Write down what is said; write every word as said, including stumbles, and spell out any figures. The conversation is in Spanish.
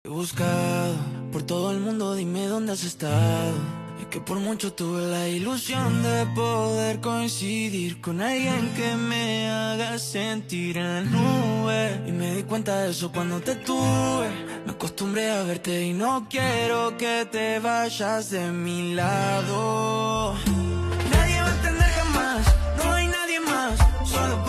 He buscado por todo el mundo, dime dónde has estado. Es que por mucho tuve la ilusión de poder coincidir con alguien que me haga sentir en la nube. Y me di cuenta de eso cuando te tuve. Me acostumbré a verte y no quiero que te vayas de mi lado. Nadie va a entender jamás, no hay nadie más. Solo